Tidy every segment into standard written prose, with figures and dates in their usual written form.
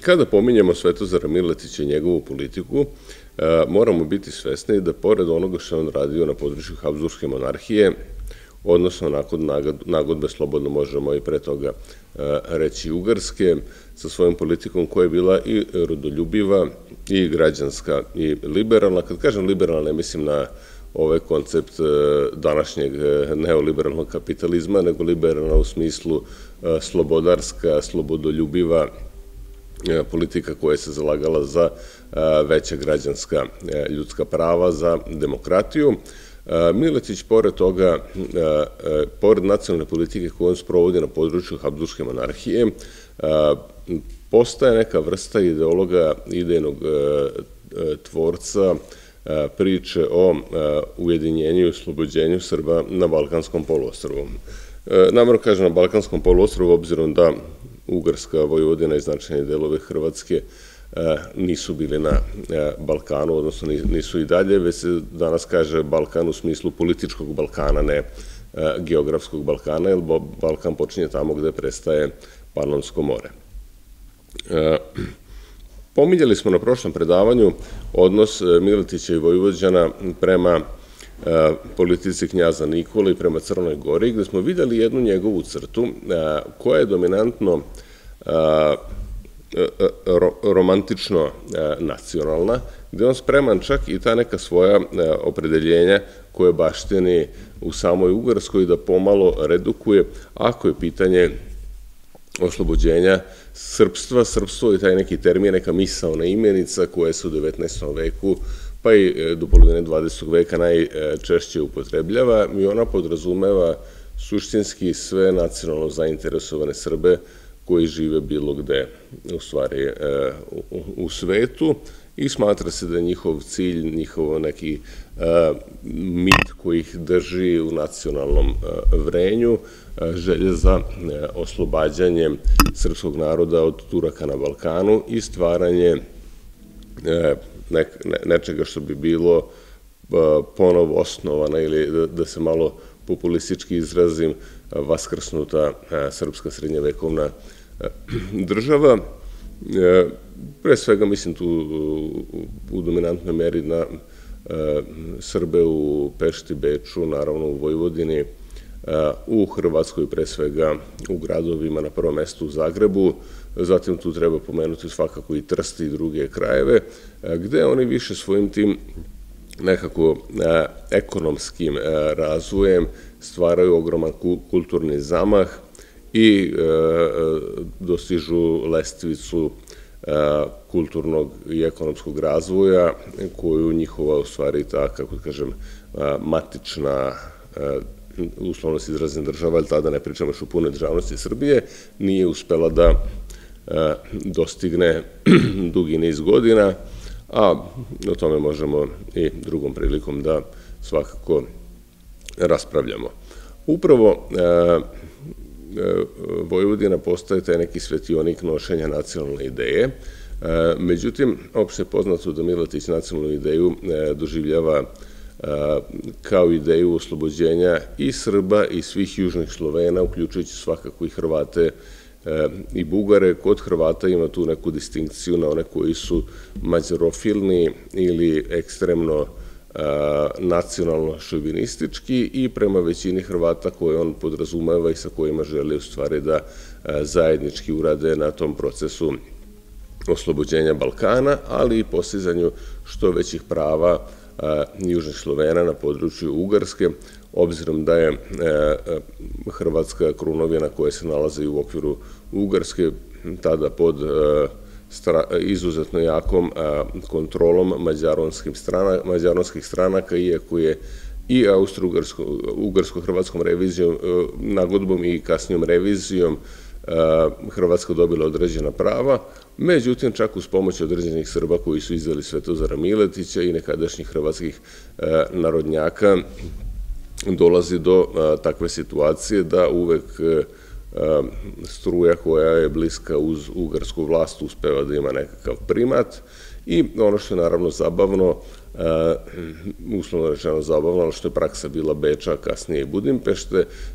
Kada pominjemo Svetozara Miletića i njegovu politiku, moramo biti svesni da pored onoga što je on radio na području Habsburgske monarhije, odnosno nakon nagodbe, slobodno možemo i pre toga reći Ugarske, sa svojom politikom koja je bila i rodoljubiva, i građanska, i liberalna. Kad kažem liberalna, ne mislim na ovaj koncept današnjeg neoliberalnog kapitalizma, nego liberalna u smislu slobodarska, slobodoljubiva politika koja se zalagala za veća građanska ljudska prava, za demokratiju. Miletić, pored toga, pored nacionalne politike koju on sprovodi na području Habsburgske monarhije, postaje neka vrsta ideologa, idejnog tvorca priče o ujedinjenju i oslobođenju Srba na Balkanskom poluostrvu. Namerno kažem na Balkanskom poluostrvu, obzirom da Ugarska, Vojvodina i značajni delove Hrvatske nisu bili na Balkanu, odnosno nisu i dalje, već se danas kaže Balkan u smislu političkog Balkana, ne geografskog Balkana, jer Balkan počinje tamo gde prestaje Panonsko more. Pominjali smo na prošlom predavanju odnos Miletića i Vojvođana prema politici knjaza Nikole i prema Crnoj Gori, gde smo videli jednu njegovu crtu koja je dominantno romantično nacionalna, gde on spreman čak i ta neka svoja opredeljenja koje baštini u samoj Ugarskoj da pomalo redukuje, ako je pitanje oslobođenja srpstva. Srpstvo i taj neki termin, neka misaona imenica koja se u 19. veku pa i do polovine 20. veka najčešće upotrebljava i ona podrazumeva suštinski sve nacionalno zainteresovane Srbe koji žive bilo gde, u stvari, u svetu, i smatra se da je njihov cilj, njihov neki mit koji ih drži u nacionalnom vrenju, želje za oslobađanjem srpskog naroda od Turaka na Balkanu i stvaranje nečega što bi bilo ponovo osnovana, ili da se malo populistički izrazim, vaskrsnuta srpska srednjevekovna država. Pre svega mislim tu u dominantnoj meri na Srbe u Pešti, Beču, naravno u Vojvodini, u Hrvatskoj pre svega u gradovima, na prvom mestu u Zagrebu, zatim tu treba pomenuti svakako i Trst i druge krajeve, gde oni više svojim tim nekako ekonomskim razvojem stvaraju ogroman kulturni zamah i dostižu lestvicu kulturnog i ekonomskog razvoja koju njihova, u stvari, ta, kako kažem, matična, uslovno se izrazim, država, ali tada ne pričamo još o punoj državnosti Srbije, nije uspela da dostigne dugi niz godina, a o tome možemo i drugom prilikom da svakako raspravljamo. Upravo Vojvodina postaje taj neki svetionik nošenja nacionalne ideje, međutim, opšte je poznato da Miletić nacionalnu ideju doživljava kao ideju oslobođenja i Srba i svih južnih Slovena, uključujući svakako i Hrvate i Bugare. Kod Hrvata ima tu neku distinkciju na one koji su mađarofilni ili ekstremno nacionalno šovinistički i prema većini Hrvata koje on podrazumeva i sa kojima želi u stvari da zajednički urade na tom procesu oslobođenja Balkana, ali i postizanju što većih prava južnih Slovena na području Ugarske, obzirom da je Hrvatska krunovina koja se nalazi u okviru Ugarske tada pod izuzetno jakom kontrolom mađaronskih stranaka, iako je i austro-ugarsko-hrvatskom revizijom, nagodbom i kasnijom revizijom Hrvatska dobila određena prava, međutim čak uz pomoć određenih Srba koji su izdali Svetozara Miletića i nekadašnjih hrvatskih narodnjaka dolazi do takve situacije da uvek struja koja je bliska uz ugarsku vlast uspeva da ima nekakav primat. I ono što je naravno zabavno, uslovno rečeno zabavno, ono što je praksa bila Beča, kasnije i Budimpešte,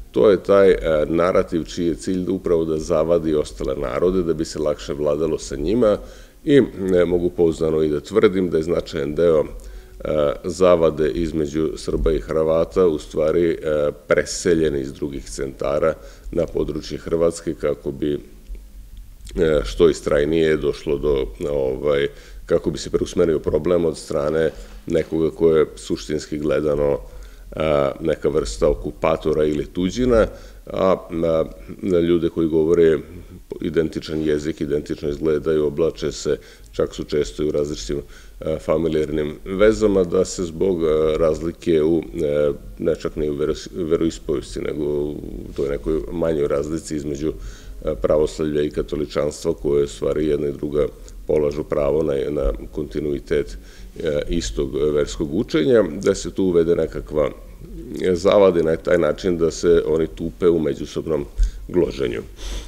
to je taj narativ čiji je cilj upravo da zavadi ostale narode, da bi se lakše vladalo sa njima i mogu pouzdano i da tvrdim da je značajan deo zavade između Srba i Hrvata u stvari preseljen iz drugih centara na područje Hrvatske kako bi što istrajnije došlo do, kako bi se preusmerio problem od strane nekoga ko je suštinski gledano neka vrsta okupatora ili tuđina, a ljude koji govore identičan jezik, identično izgledaju, oblače se, čak su često i u različitim familijarnim vezama, da se zbog razlike ne čak ni u veroispovesti, nego u toj nekoj manjoj razlici između pravoslavlja i katoličanstva, koje u stvari jedna i druga polažu pravo na kontinuitet istog verskog učenja, da se tu uvede nekakva zavada na taj način da se oni tupe u međusobnom gloženju.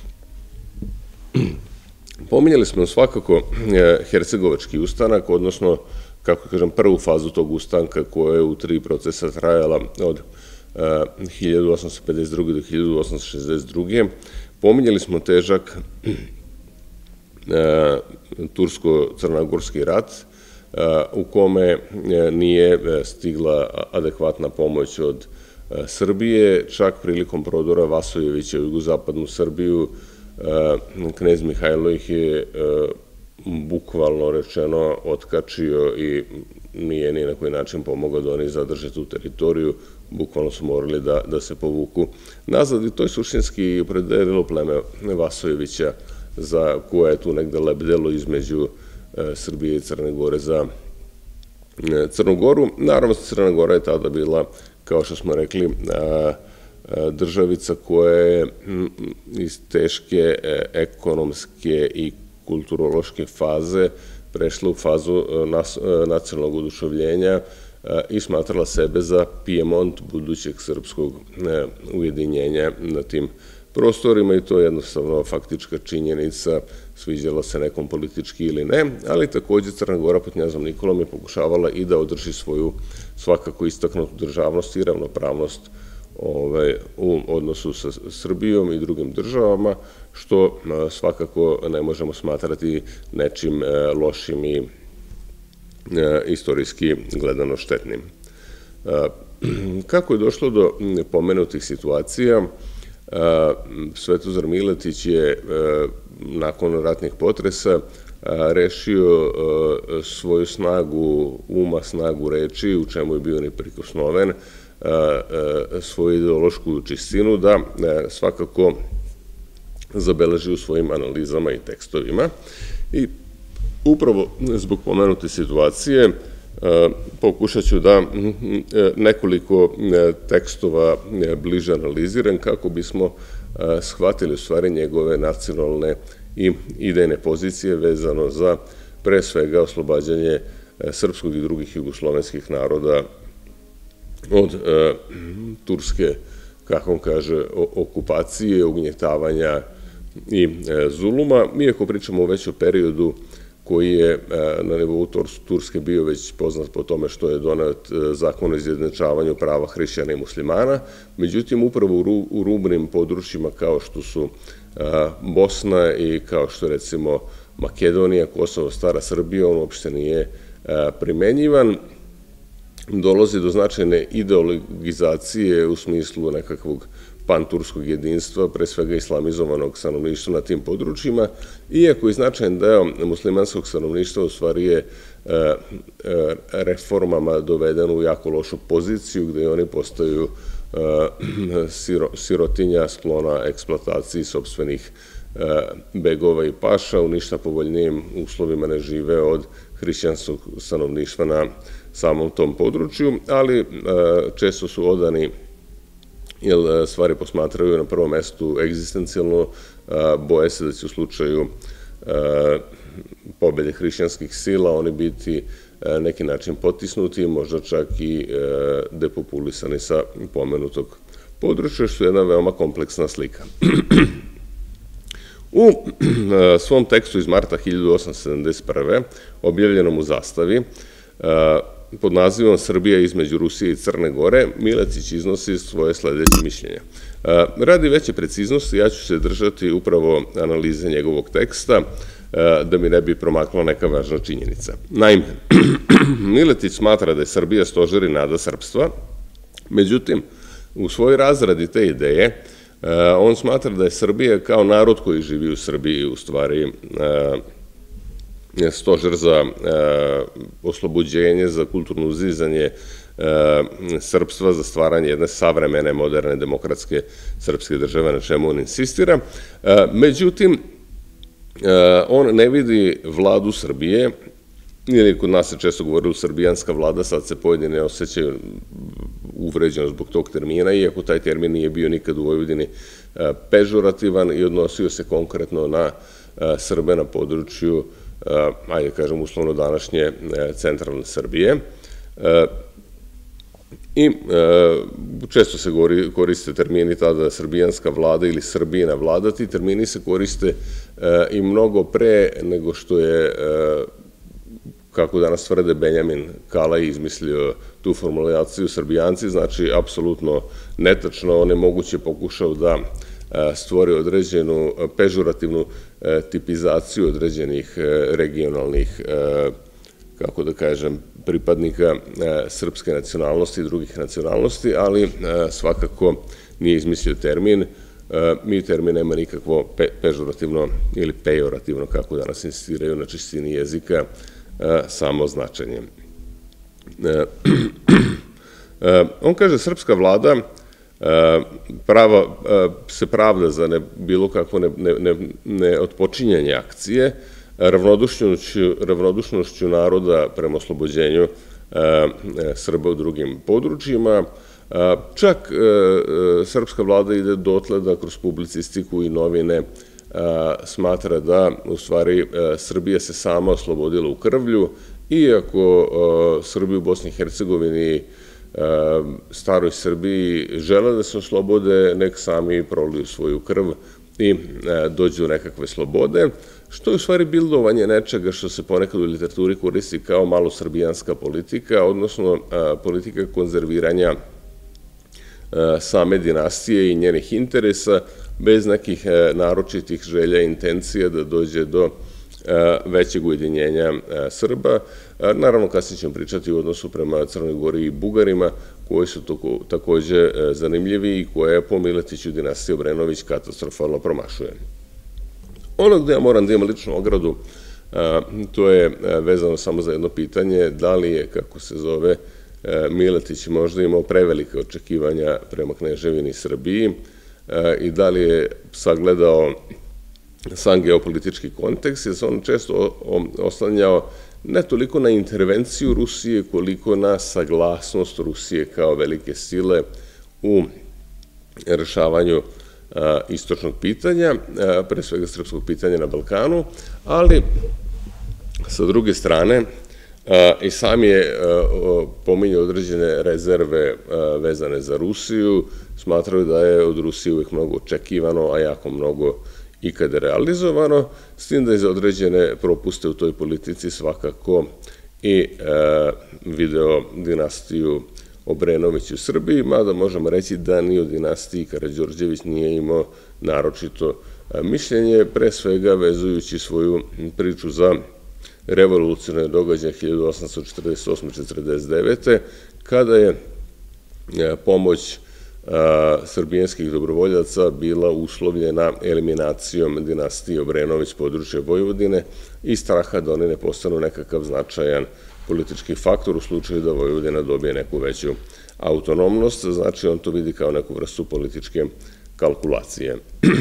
Pominjali smo svakako Hercegovački ustanak, odnosno, kako kažem, prvu fazu tog ustanka koja je u 3 procesa trajala od 1852. do 1862. Pominjali smo težak tursko-crnogorski rat, u kome nije stigla adekvatna pomoć od Srbije, čak prilikom prodora Vasojevića u jugozapadnu Srbiju, knez Mihajlo ih je bukvalno rečeno otkačio i nije ni na koji način pomogao da oni zadrže tu teritoriju, bukvalno su morali da se povuku nazad i to je suštinski opredelilo pleme Vasojevića za koje je tu negde lebdelo između Srbije i Crne Gore za Crnu Goru. Naravno, Crna Gora je tada bila, kao što smo rekli, državica koja je iz teške ekonomske i kulturološke faze prešla u fazu nacionalnog oduševljenja i smatrala sebe za Pijemont budućeg srpskog ujedinjenja na tim prostorima i to je jednostavno faktička činjenica, sviđala se nekom politički ili ne, ali takođe Crna Gora pod knjazom Nikolom je pokušavala i da održi svoju svakako istaknutu državnost i ravnopravnost u odnosu sa Srbijom i drugim državama, što svakako ne možemo smatrati nečim lošim i istorijski gledano štetnim. Kako je došlo do pomenutih situacija, Svetozar Miletić je nakon ratnih potresa rešio svoju snagu uma, snagu reči, u čemu je bio neprikosnoven, svoju ideološku čistinu da svakako zabeleži u svojim analizama i tekstovima. I upravo zbog pomenute situacije pokušat ću da nekoliko tekstova bliže analiziram kako bismo shvatili u stvari njegove nacionalne i idejne pozicije vezano za pre svega oslobađanje srpskog i drugih jugoslovenskih naroda od turske, kako on kaže, okupacije, ugnjetavanja i zuluma. Iako pričamo već o periodu koji je na nivou Turske bio već poznat po tome što je donet zakon o izjednačavanju prava hrišćana i muslimana, međutim upravo u rubnim područjima kao što su Bosna i kao što je recimo Makedonija, Kosovo, Stara Srbija, on uopšte nije primenjivan. Dolazi do značajne ideologizacije u smislu nekakvog panturskog jedinstva, pre svega islamizovanog stanovništva na tim područjima, iako i značajan deo muslimanskog stanovništva u stvari je reformama doveden u jako lošu poziciju, gde oni postaju sirotinja sklona eksploataciji sopstvenih begova i paša, u ništa povoljnijim uslovima ne žive od hrišćanskog stanovništva na samom tom području, ali često su odani jer stvari posmatraju na prvom mestu egzistencijalno, boje se da će u slučaju pobede hrišćanskih sila oni biti neki način potisnuti, možda čak i depopulisani sa pomenutog područja, što je jedna veoma kompleksna slika. U svom tekstu iz marta 1871. objavljenom u Zastavi, pod nazivom Srbija između Rusije i Crne Gore, Miletić iznosi svoje sledeće mišljenje. Radi veće preciznosti, ja ću se držati upravo analize njegovog teksta, da mi ne bi promakla neka važna činjenica. Naime, Miletić smatra da je Srbija stožer i nada srpstva, međutim, u svojoj razradi te ideje, on smatra da je Srbija kao narod koji živi u Srbiji u stvari stožer za oslobođenje, za kulturno uzizanje srpstva, za stvaranje jedne savremene, moderne, demokratske srpske države, na čemu on insistira. Međutim, on ne vidi vladu Srbije, ili kod nas se često govorilo srbijanska vlada, sad se pojedine osjećaju uvređeno zbog tog termina, iako taj termin nije bio nikad u Vojvodini pežorativan i odnosio se konkretno na Srbe na području, ajde kažem, uslovno današnje centralne Srbije. I često se koriste termini tada srbijanska vlada ili Srbijina vlada. Ti termini se koriste i mnogo pre nego što je, kako danas tvrde, Benjamin Kalaj izmislio tu formulaciju Srbijanci, znači apsolutno netačno. On je moguće pokušao da stvori određenu pežorativnu tipizaciju određenih regionalnih, kako da kažem, pripadnika srpske nacionalnosti i drugih nacionalnosti, ali svakako nije izmislio termin. Mi termin nema nikakvo pežorativno ili pejorativno, kako danas insistiraju na čistini jezika, samo značenje. On kaže, srpska vlada se pravda za bilo kakvo neotpočinjanje akcije, ravnodušnošću naroda prema oslobođenju Srba u drugim područjima. Čak srpska vlada ide dotle da kroz publicistiku i novine smatra da u stvari Srbija se sama oslobodila u krvlju, iako Srbi u Bosni i Hercegovini, staroj Srbiji, žele da se oslobode, nek sami proliju svoju krv i dođu do nekakve slobode, što je u stvari bildovanje nečega što se ponekad u literaturi koristi kao malo srbijanska politika, odnosno politika konzerviranja same dinastije i njenih interesa, bez nekih naročitih želja i intencija da dođe do većeg ujedinjenja Srba. Naravno, kasnije ćemo pričati u odnosu prema Crnoj Gori i Bugarima, koji su takođe zanimljivi i koje po Miletiću dinastija Obrenović katastrofalno promašuje. Ono gde ja moram da imam ličnu ogradu, to je vezano samo za jedno pitanje, da li je, kako se zove, Miletić možda imao prevelike očekivanja prema Kneževini Srbiji i da li je sagledao sam geopolitički kontekst, jer se on često oslanjao ne toliko na intervenciju Rusije, koliko na saglasnost Rusije kao velike sile u rešavanju istočnog pitanja, pre svega srpskog pitanja na Balkanu, ali sa druge strane i sam je pominjao određene rezerve vezane za Rusiju, smatraju da je od Rusije uvijek mnogo očekivano, a jako mnogo ikada realizovano, s tim da je za određene propuste u toj politici svakako i video dinastiju Obrenović u Srbiji, mada možemo reći da ni o dinastiji Karađorđević nije imao naročito mišljenje, pre svega vezujući svoju priču za revolucionarne događaje 1848-49. kada je pomoć srbijanskih dobrovoljaca bila uslovljena eliminacijom dinastije Obrenović područja Vojvodine i straha da oni ne postanu nekakav značajan politički faktor u slučaju da Vojvodina dobije neku veću autonomnost, znači on to vidi kao neku vrstu političke kalkulacije.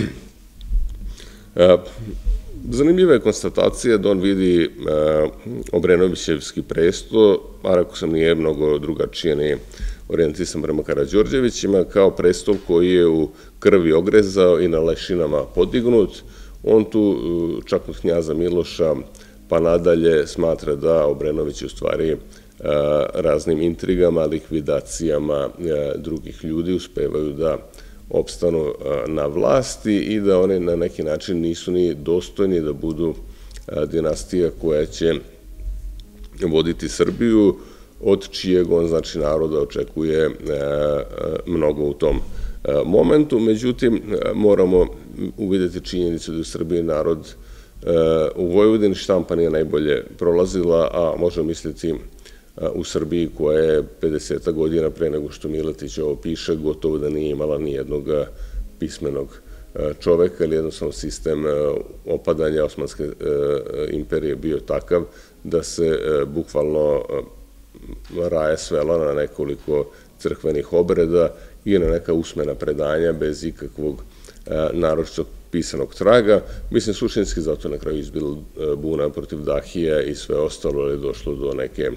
Zanimljiva je konstatacija da on vidi Obrenovićevski presto, a rekao sam nije mnogo drugačije ni orijentisan prema Karađorđevićima, kao prestol koji je u krvi ogrezao i na lešinama podignut. On tu čak od knjaza Miloša pa nadalje smatra da Obrenović u stvari raznim intrigama, likvidacijama drugih ljudi uspevaju da opstanu na vlasti i da oni na neki način nisu ni dostojni da budu dinastija koja će voditi Srbiju. od čijeg on, znači, naroda očekuje mnogo u tom momentu. Međutim, moramo uvidjeti činjenicu da u Srbiji narod u Vojvodini štampa nije najbolje prolazila, a možemo misliti u Srbiji koja je 50 godina pre nego što Miletić ovo piše, gotovo da nije imala ni jednog pismenog čoveka, ili jednostavno sistem opadanja Osmanske imperije bio takav da se bukvalno raja svela na nekoliko crkvenih obreda i na neka usmena predanja bez ikakvog naročitog pisanog traga. Mislim, suštinski zato na kraju izbila buna protiv Dahija i sve ostalo, ali je došlo do neke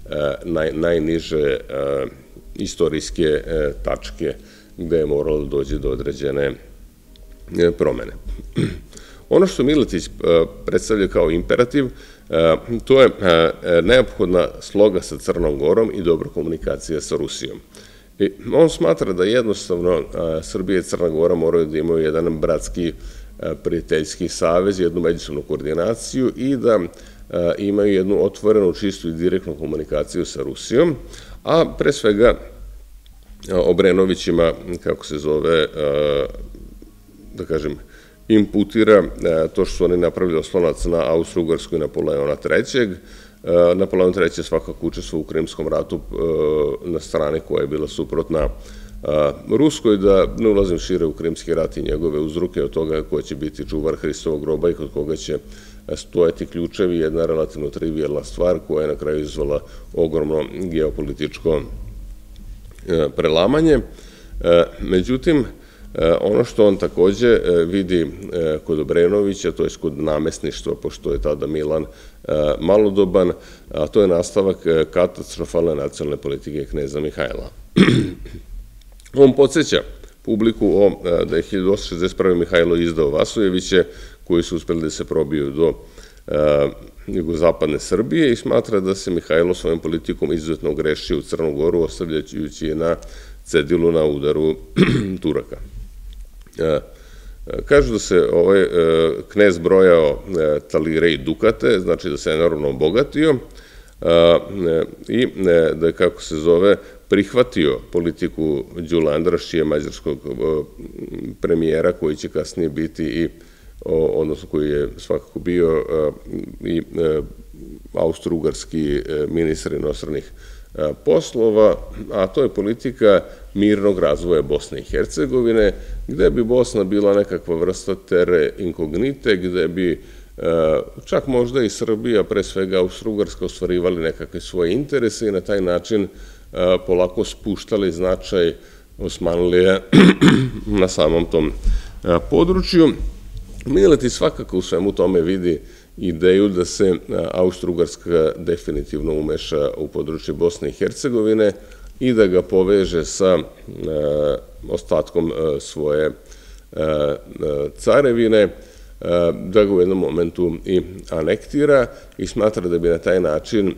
najniže istorijske tačke gde je moralo da dođe do određene promene. Ono što Miletić predstavlja kao imperativ, to je neophodna sloga sa Crnom Gorom i dobra komunikacija sa Rusijom. On smatra da jednostavno Srbija i Crna Gora moraju da imaju jedan bratski prijateljski savez, jednu međusobnu koordinaciju i da imaju jednu otvorenu, čistu i direktnu komunikaciju sa Rusijom, a pre svega Obrenovićima, kako se zove, da kažem, imputira to što su oni napravili oslonac na Austro-Ugarsku i Napoleona III. Napoleon III je svakako učestvovao u Krimskom ratu na strani koja je bila suprotna Ruskoj, da ne ulazim šire u Krimski rat i njegove uzroke od toga ko će biti čuvar Hristovog groba i kod koga će stojati ključevi, jedna relativno trivijalna stvar koja je na kraju izvala ogromno geopolitičko prelamanje. Međutim, ono što on takođe vidi kod Obrenovića, to je kod namestništva, pošto je tada Milan malodoban, a to je nastavak katastrofalne nacionalne politike kneza Mihajla. On podsjeća publiku da je 1861. Mihajlo izdao Vasojeviće, koji su uspeli da se probiju do jugozapadne Srbije i smatra da se Mihajlo svojom politikom izuzetno ogrešio u Crnu Goru, ostavljajući je na cedilu na udaru Turaka. Kažu da se ovaj knez brojao talire i dukate, znači da se enormno obogatio i da je, kako se zove, prihvatio politiku Đula Andrašića, mađarskog premijera, koji će kasnije biti i, odnosno koji je svakako bio i austro-ugarski ministar inostranih poslova, a to je politika mirnog razvoja Bosne i Hercegovine, gde bi Bosna bila nekakva vrsta terre incognite, gde bi čak možda i Srbija, pre svega Austro-Ugarska, ostvarivali nekakve svoje interese i na taj način polako spuštali značaj Osmanlije na samom tom području. Miletić svakako u svemu tome vidi ideju da se Austro-Ugarska definitivno umeša u područje Bosne i Hercegovine i da ga poveže sa ostatkom svoje carevine, da ga u jednom momentu i anektira i smatra da bi na taj način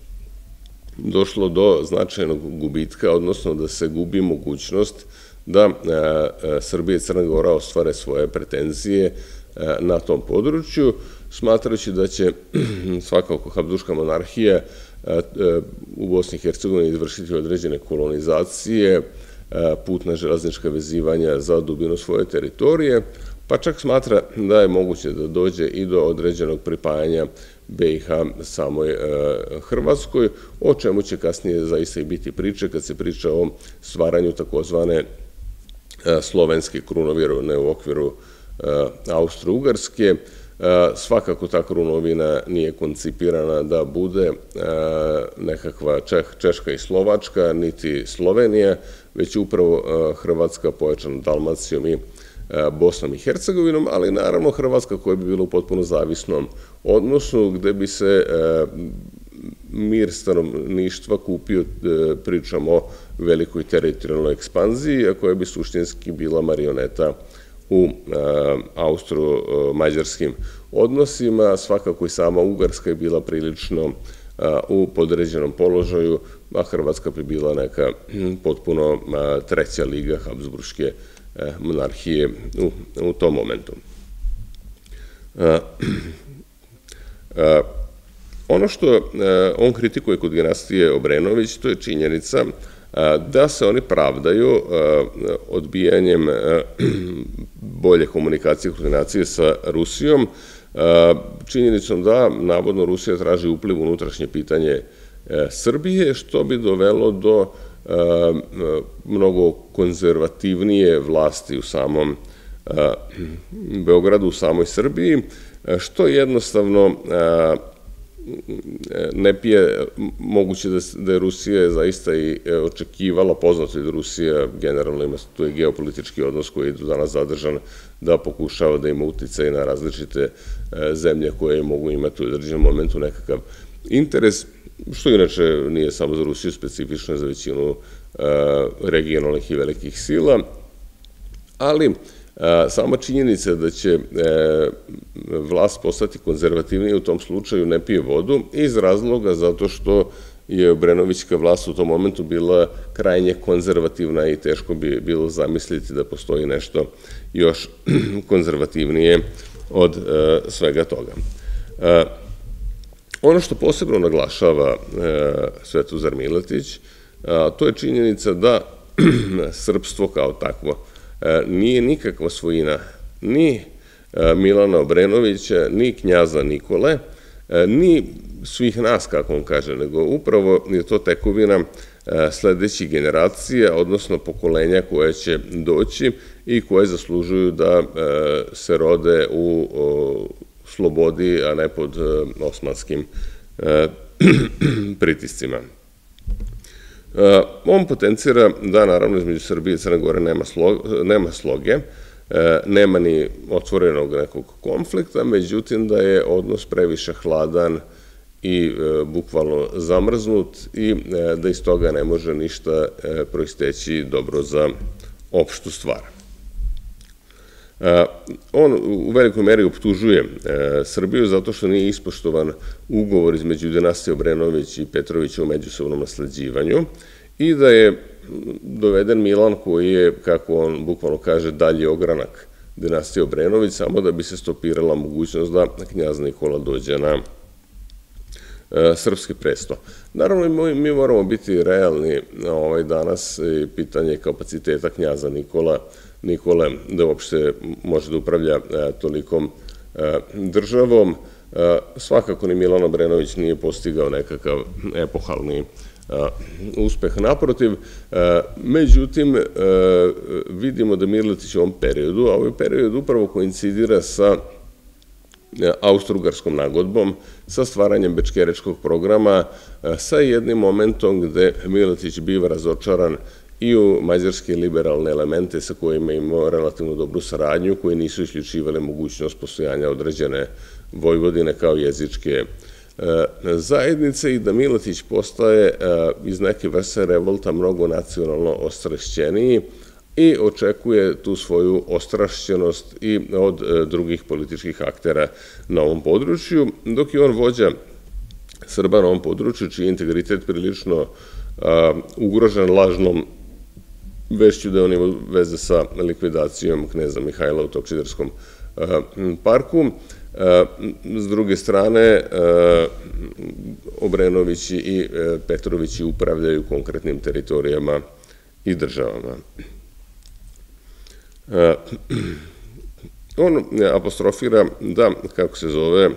došlo do značajnog gubitka, odnosno da se gubi mogućnost da Srbija i Crna Gora ostvare svoje pretenzije na tom području, smatrajući da će svakako Habsburška monarhija u Bosni i Hercegovini izvršiti određene kolonizacije, putna železnička vezivanja za dubinu svoje teritorije, pa čak smatra da je moguće da dođe i do određenog pripajanja BiH samoj Hrvatskoj, o čemu će kasnije zaista i biti priče kad se priča o stvaranju takozvane slovenske krunovine u okviru Austro-Ugarske. Svakako ta krunovina nije koncipirana da bude nekakva Češka i Slovačka, niti Slovenija, već upravo Hrvatska pojačana Dalmacijom i Bosnom i Hercegovinom, ali naravno Hrvatska koja bi bila u potpuno zavisnom odnosu, gde bi se mir stanovništva kupio, pričamo o velikoj teritorijalnoj ekspanziji, a koja bi suštinski bila marioneta u austro-mađarskim odnosima. Svakako i sama Ugarska je bila prilično u podređenom položaju, a Hrvatska bi bila neka potpuno treća liga Habsburške monarhije u tom momentu. Ono što on kritikuje kod dinastije Obrenović, to je činjenica da se oni pravdaju odbijanjem bolje komunikacije i koordinacije sa Rusijom, činjenicom da, navodno, Rusija traži upliv u unutrašnje pitanje Srbije, što bi dovelo do mnogo konzervativnije vlasti u samom Beogradu, u samoj Srbiji, što jednostavno ne pije, moguće da je Rusija zaista i očekivala, poznato je da Rusija generalno ima tu je geopolitički odnos koji je do danas zadržan, da pokušava da ima uticaj na različite zemlje koje mogu imati u određenom momentu nekakav interes, što inače nije samo za Rusiju specifično, za većinu regionalnih i velikih sila, ali sama činjenica da će vlast postati konzervativnija u tom slučaju ne pije vodu iz razloga zato što je Obrenovićka vlast u tom momentu bila krajnje konzervativna i teško bi bilo zamisliti da postoji nešto još konzervativnije od svega toga. Ono što posebno naglašava Svetozar Miletić, to je činjenica da srpstvo kao takvo nije nikakva svojina ni Milana Obrenovića, ni knjaza Nikole, ni svih nas, kako on kaže, nego upravo je to tekovina sledećih generacija, odnosno pokolenja koje će doći i koje zaslužuju da se rode u slobodi, a ne pod osmanskim pritiscima. On potencira da, naravno, između Srbije i Crne Gore nema sloge, nema ni otvorenog nekog konflikta, međutim da je odnos previše hladan i bukvalno zamrznut i da iz toga ne može ništa proisteći dobro za opštu stvar. On u velikoj meri optužuje Srbiju zato što nije ispoštovan ugovor između dinastije Obrenović i Petrovića u međusobnom nasleđivanju i da je doveden Milan koji je, kako on bukvalno kaže, dalji ogranak dinastije Obrenović, samo da bi se stopirala mogućnost da knjaz Nikola dođe na srpski presto. Naravno, mi moramo biti realni danas i pitanje kapaciteta knjaza Nikole da uopšte može da upravlja tolikom državom. Svakako ni Milan Obrenović nije postigao nekakav epohalni uspeh, naprotiv. Međutim, vidimo da Miletić u ovom periodu, a ovaj period upravo koincidira sa Austro-Ugarskom nagodbom, sa stvaranjem Bečkerečkog programa, sa jednim momentom gde Miletić biva razočaran i u mađarske liberalne elemente sa kojima je imao relativno dobru saradnju, koji nisu isključivali mogućnost postojanja određene Vojvodine kao jezičke zajednice i da Miletić postaje iz neke vrste revolta mnogo nacionalno ostrašćeniji i očekuje tu svoju ostrašćenost i od drugih političkih aktera na ovom području, dok je on vođa Srba na ovom području, čiji je integritet prilično ugrožen lažnom vešću da on ima veze sa likvidacijom kneza Mihajla u Topčiderskom parku. S druge strane, Obrenovići i Petrovići upravljaju konkretnim teritorijama i državama. On apostrofira da, kako se zove,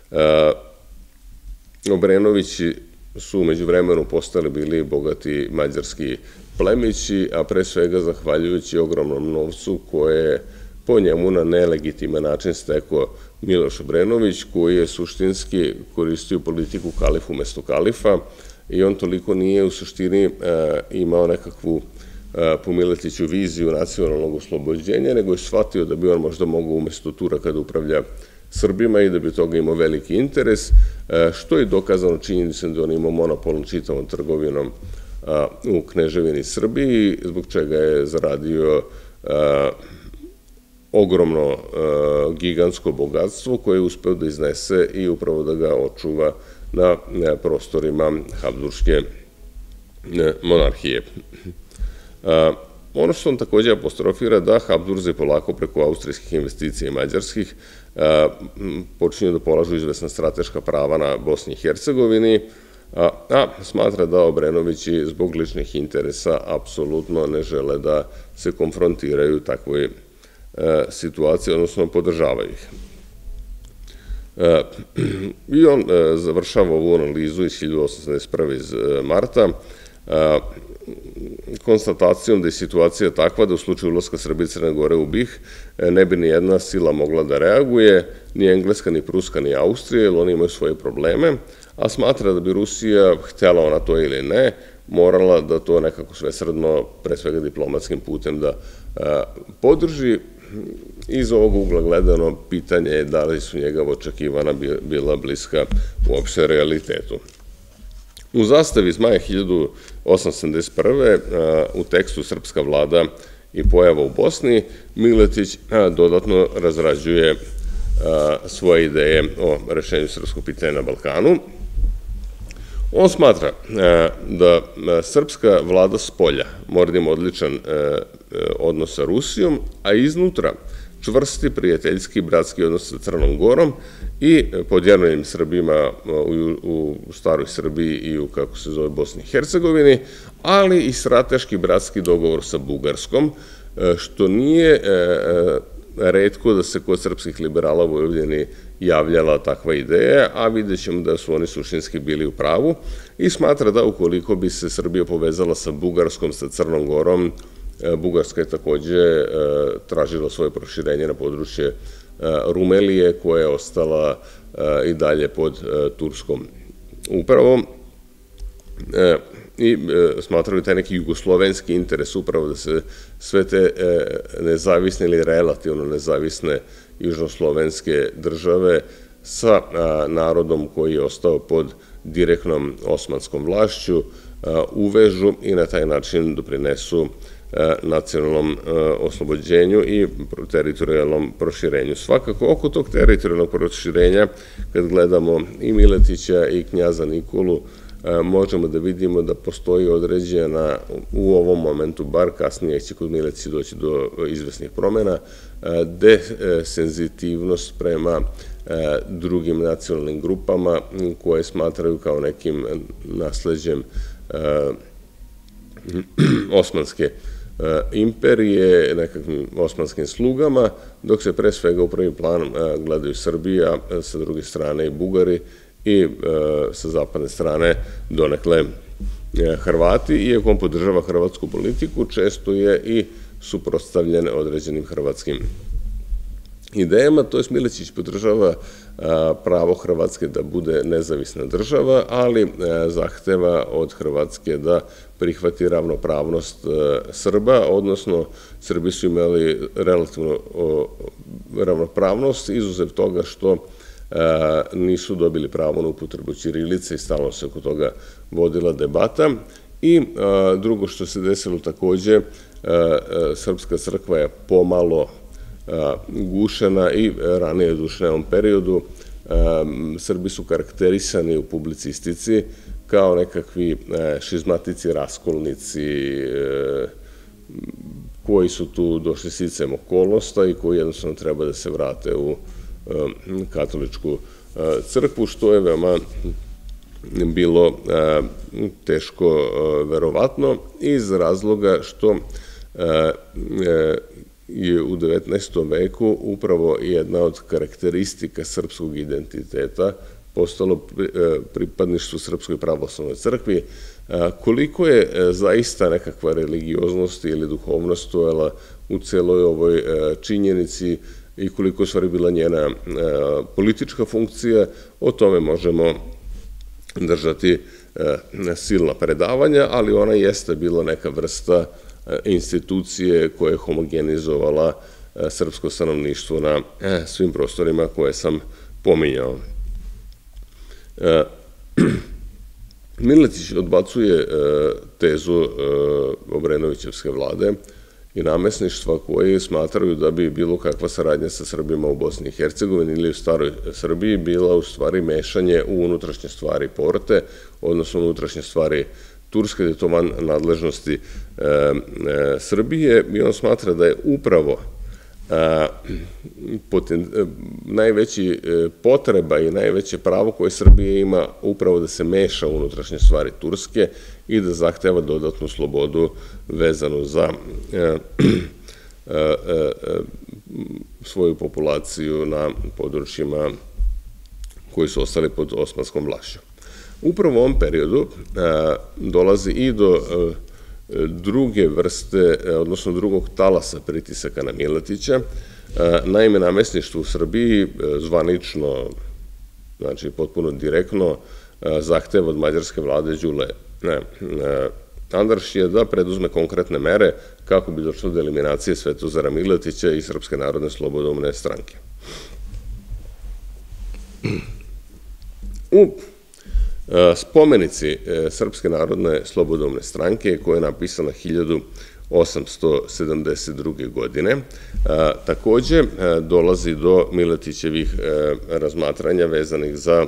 Obrenovići su umeđu vremenu postali bili bogati mađarski plemići, a pre svega zahvaljujući ogromnom novcu koje po njemu na nelegitiman način stekao Miloš Obrenović, koji je suštinski koristio politiku kalif umesto kalifa i on toliko nije u suštini imao nekakvu po Miletiću viziju nacionalnog oslobođenja, nego je shvatio da bi on možda mogao umesto Turaka da upravlja Srbima i da bi toga imao veliki interes, što je dokazano činjenicom da on imao monopol nad čitavom trgovinom u Kneževini Srbiji, zbog čega je zaradio ogromno gigantsko bogatstvo koje je uspeo da iznese i upravo da ga očuva na prostorima Habsburške monarhije. Ono što on takođe apostrofira da Habsburzi polako preko austrijskih investicija i mađarskih počinju da polažu izvesna strateška prava na Bosni i Hercegovini, a smatra da Obrenovići zbog ličnih interesa apsolutno ne žele da se konfrontiraju takvoj situaciji, odnosno podržavaju ih. I on završava ovu analizu iz 1871. iz marta konstatacijom da je situacija takva da u slučaju ulaska Srbije i Crne Gore u BiH ne bi ni jedna sila mogla da reaguje, ni Engleska, ni Pruska, ni Austrija, jer oni imaju svoje probleme, a smatra da bi Rusija, htjela ona to ili ne, morala da to nekako svesrdno, pre svega diplomatskim putem, da podrži. Iz ovog ugla gledano, pitanje je da li su njegova očekivana bila bliska uopšte realitetu. U zastavi iz maja 1871. u tekstu Srpska vlada i pojava u Bosni, Miletić dodatno razrađuje svoje ideje o rešenju srpskog pitanja na Balkanu. On smatra da srpska vlada s polja mora da ima odličan odnos sa Rusijom, a iznutra čvrsti, prijateljski, bratski odnos sa Crnom Gorom i podjednanim Srbima u staroj Srbiji i u, kako se zove, Bosni i Hercegovini, ali i strateški bratski dogovor sa Bugarskom, što nije retko da se kod srpskih liberala u Vojvodini javljala takva ideja, a vidjet ćemo da su oni suštinski bili u pravu, i smatra da ukoliko bi se Srbija povezala sa Bugarskom, sa Crnom Gorom, Bugarska je takođe tražila svoje proširenje na područje Rumelije, koja je ostala i dalje pod turskom upravom, i smatrali taj neki jugoslovenski interes upravo da se sve te nezavisne ili relativno nezavisne južnoslovenske države sa narodom koji je ostao pod direktnom osmanskom vlašću uvežu i na taj način doprinesu nacionalnom oslobođenju i teritorijalnom proširenju. Svakako, oko tog teritorijalnog proširenja, kad gledamo i Miletića i knjaza Nikolu, možemo da vidimo da postoji određena, u ovom momentu, bar kasnije će kod Miletića doći do izvesnih promena, desenzitivnost prema drugim nacionalnim grupama koje smatraju kao nekim nasleđem Osmanske imperije, nekakvim osmanskim slugama, dok se pre svega u prvi plan gledaju Srbija, sa druge strane i Bugari, i sa zapadne strane donekle Hrvati. Iako on podržava hrvatsku politiku, često je i suprotstavljen određenim hrvatskim idejama, to je Miletić podržava pravo Hrvatske da bude nezavisna država, ali zahteva od Hrvatske da prihvati ravnopravnost Srba, odnosno Srbi su imali relativno ravnopravnost, izuzev toga što nisu dobili pravo na upotrebu ćirilice i stalno se oko toga vodila debata. I drugo što se desilo takođe, Srpska crkva je pomalo gušena i ranije u duševnom periodu. Srbi su karakterisani u publicistici kao nekakvi šizmatici, raskolnici, koji su tu došli sticajem okolnosti i koji jednostavno treba da se vrate u katoličku crkvu, što je veoma bilo teško verovatno iz razloga što je u 19. veku upravo jedna od karakteristika srpskog identiteta postalo pripadništvo Srpskoj pravoslavnoj crkvi. Koliko je zaista nekakva religioznost ili duhovnost stojala u celoj ovoj činjenici i koliko je stvari bila njena politička funkcija, o tome možemo držati silna predavanja, ali ona jeste bila neka vrsta institucije koja je homogenizovala srpsko stanovništvo na svim prostorima koje sam pominjao. Miletić odbacuje tezu Obrenovićevske vlade i namesništva koji smatraju da bi bilo kakva saradnja sa Srbima u Bosni i Hercegovini ili u staroj Srbiji bila u stvari mešanje u unutrašnje stvari porte, odnosno unutrašnje stvari Turske, da je to van nadležnosti Srbije, i on smatra da je upravo najveći potreba i najveće pravo koje Srbija ima upravo da se meša u unutrašnje stvari Turske i da zahteva dodatnu slobodu vezanu za svoju populaciju na područjima koji su ostali pod osmanskom vlašću. Upravo u ovom periodu dolazi i do druge vrste, odnosno drugog talasa pritisaka na Miletića. Naime, namestništvo u Srbiji zvanično, znači potpuno direktno, zahteva od mađarske vlade Đule Andrašija da preduzme konkretne mere kako bi došlo do eliminacije Svetozara Miletića i Srpske narodne slobodovne stranke. U spomenici Srpske narodne slobodovne stranke, koja je napisana 1872. godine, takođe dolazi do Miletićevih razmatranja vezanih za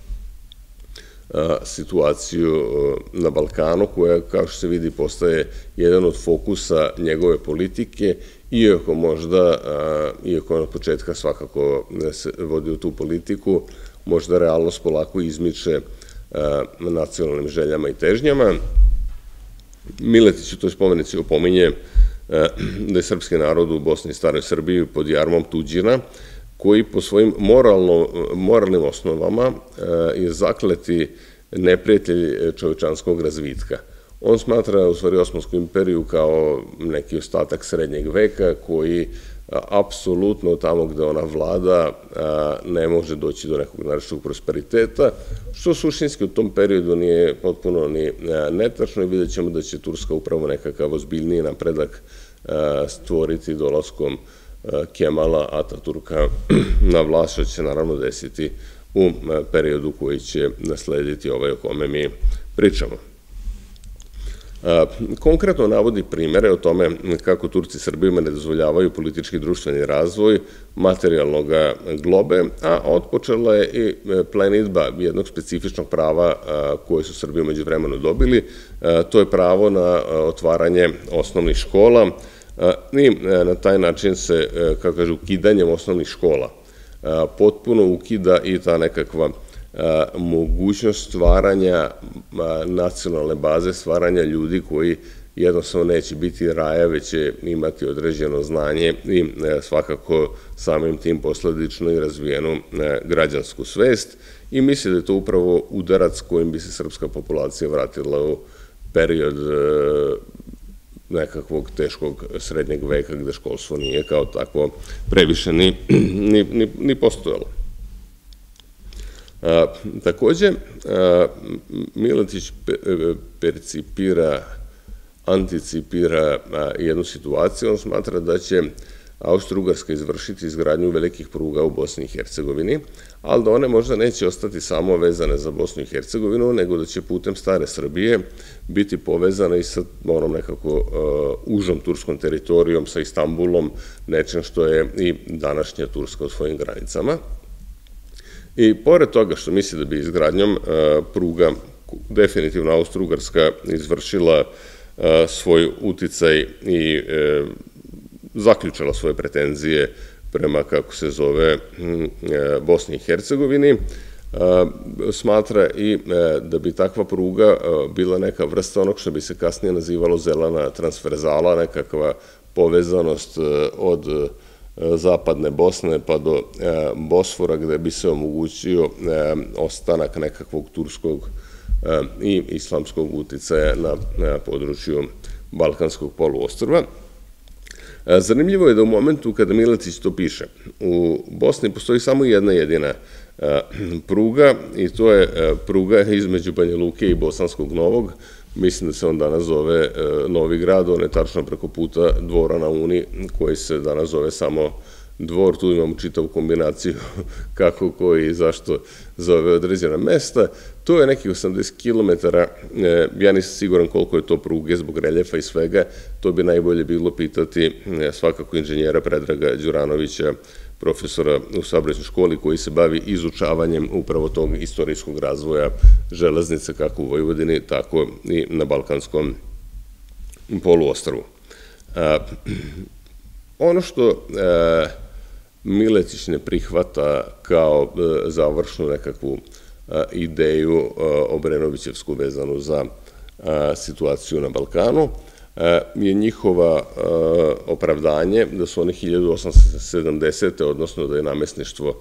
situaciju na Balkanu, koja, kao što se vidi, postaje jedan od fokusa njegove politike, iako na početka svakako se vodi u tu politiku, možda realnost polako izmiče nacionalnim željama i težnjama. Miletić u toj spomenici opominje da je srpski narod u Bosni i Staroj Srbiji pod jarmom tuđina, koji po svojim moralnim osnovama je zakleti neprijatelj čovečanskog razvitka. On smatra u stvari Osmansku imperiju kao neki ostatak srednjeg veka koji apsolutno tamo gde ona vlada ne može doći do nekog naročitog prosperiteta, što suštinski u tom periodu nije potpuno ni netačno, i vidjet ćemo da će Turska upravo nekakav ozbiljniji napredak stvoriti dolaskom Kemala Ataturka na vlast, što će se naravno desiti u periodu koji će naslediti ovaj o kome mi pričamo. Konkretno navodi primere o tome kako Turci Srbima ne dozvoljavaju politički i društveni razvoj materijalnog globe, a otpočela je i plenidba jednog specifičnog prava koje su Srbi umeđu vremenu dobili. To je pravo na otvaranje osnovnih škola i na taj način se, kako kaže, ukidanjem osnovnih škola potpuno ukida i ta nekakva mogućnost stvaranja nacionalne baze, stvaranja ljudi koji jednostavno neće biti raja, već će imati određeno znanje i svakako samim tim posledično i razvijenu građansku svest, i misli da je to upravo udarac kojim bi se srpska populacija vratila u period nekakvog teškog srednjeg veka gde školstvo nije kao takvo previše ni postojalo. Takođe, Miletić anticipira jednu situaciju. On smatra da će Austro-Ugarska izvršiti izgradnju velikih pruga u Bosni i Hercegovini, ali da one možda neće ostati samo vezane za Bosnu i Hercegovinu, nego da će putem stare Srbije biti povezane i sa onom nekako užom turskom teritorijom, sa Istanbulom, nečem što je i današnja Turska u svojim granicama. I pored toga što misli da bi izgradnjom pruga definitivno Austro-Ugarska izvršila svoj uticaj i zaključila svoje pretenzije prema, kako se zove, Bosni i Hercegovini, smatra i da bi takva pruga bila neka vrsta onog što bi se kasnije nazivalo zelena transverzala, nekakva povezanost od zapadne Bosne pa do Bosfora, gde bi se omogućio ostanak nekakvog turskog i islamskog uticaja na području Balkanskog poluostrva. Zanimljivo je da u momentu kada Miletić to piše, u Bosni postoji samo jedna jedina pruga, i to je pruga između Banja Luke i Bosanskog Novog. Mislim da se on danas zove Novi Grad, on je tačno preko puta Dvora na Uni, koji se danas zove samo Dvor. Tu imamo čitavu kombinaciju kako, koji i zašto zove određena mesta. To je nekih 80 km, ja nisam siguran koliko je to pruge zbog reljefa i svega, to bi najbolje bilo pitati svakako inženjera Predraga Đuranovića profesora u saobraćajnoj školi koji se bavi izučavanjem upravo tog istorijskog razvoja železnice kako u Vojvodini, tako i na Balkanskom poluostrvu. Ono što Miletić ne prihvata kao završnu nekakvu ideju Obrenovićevsku vezanu za situaciju na Balkanu, je njihova opravdanje da su oni 1870. odnosno da je namestništvo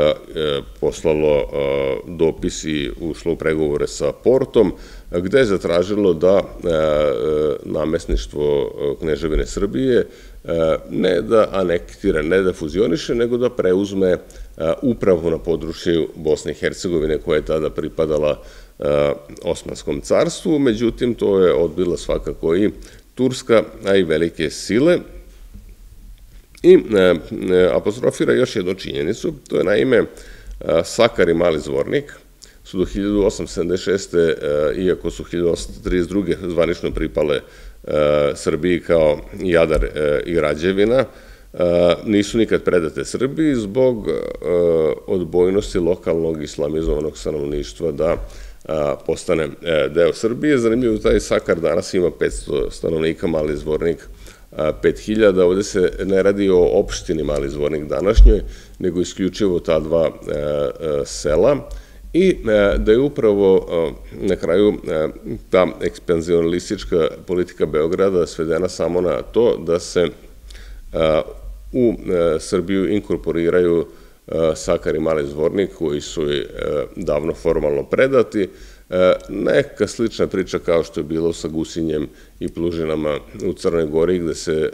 poslalo dopis i ušlo u pregovore sa Portom, gde je zatražilo da namestništvo Kneževine Srbije ne da anektira, ne da fuzioniše, nego da preuzme upravu na području Bosne i Hercegovine koja je tada pripadala Osmanskom carstvu, međutim to je odbila svakako i Turska, a i velike sile. I apostrofira još jednu činjenicu, to je naime Sakar i Mali Zvornik su do 1876. iako su 1832. zvanično pripale Srbiji kao Jadar i Rađevina, nisu nikad predate Srbiji zbog odbojnosti lokalnog islamizovanog stanovništva da postane deo Srbije. Zanimljivo, taj Sakar danas ima 500 stanovnika, Mali Zvornik 5000. Ovde se ne radi o opštini Mali Zvornik današnjoj, nego isključivo ta dva sela, i da je upravo na kraju ta ekspanzionistička politika Beograda svedena samo na to da se u Srbiju inkorporiraju Sakar i Mali Zvornik, koji su davno formalno predati. Neka slična priča kao što je bilo sa Gusinjem i Plužinama u Crnoj Gori, gde se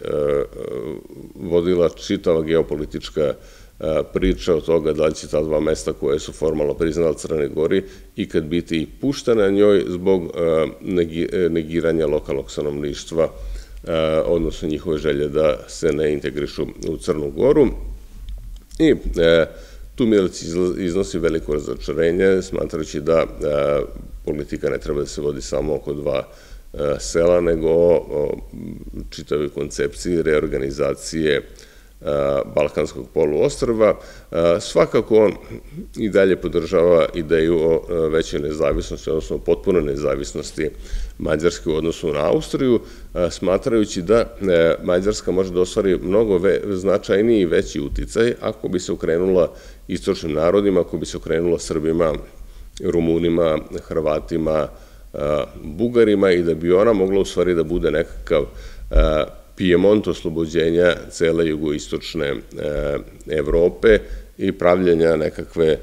vodila čitava geopolitička priča od toga da li će ta dva mesta koje su formalno priznala Crnoj Gori ikad biti i puštena njoj zbog negiranja lokalnog stanovništva, odnosno njihove želje da se ne integrišu u Crnu Goru. I tu Miletić iznosi veliko razočarenje, smatrajući da politika ne treba da se vodi samo oko dva sela, nego o čitavoj koncepciji reorganizacije Balkanskog poluostrva. Svakako on i dalje podržava ideju o većoj nezavisnosti, odnosno potpunoj nezavisnosti Mađarske u odnosu na Austriju, smatrajući da Mađarska može da ostvari mnogo značajniji i veći uticaj ako bi se okrenula istočnim narodima, ako bi se okrenula Srbima, Rumunima, Hrvatima, Bugarima, i da bi ona mogla u stvari da bude nekakav Pijemont oslobođenja cele jugoistočne Evrope i pravljenja nekakve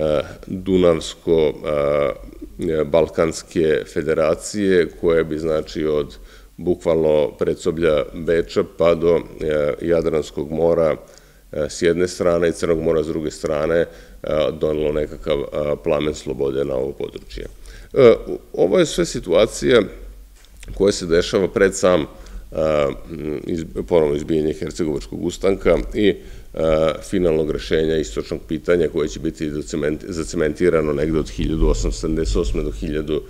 Dunavsko-Balkanske federacije, koja bi znači od bukvalno predsoblja Beča pa do Jadranskog mora s jedne strane i Crnog mora s druge strane donelo nekakav plamen slobode na ovo područje. Ovo je sve situacija koja se dešava pred sam ponovno izbijanje Hercegovačkog ustanka i finalnog rešenja istočnog pitanja koje će biti zacementirano negde od 1878. do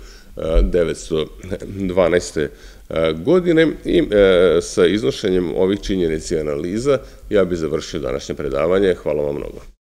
1912. godine. I sa iznošenjem ovih činjenica i analiza ja bih završio današnje predavanje. Hvala vam mnogo.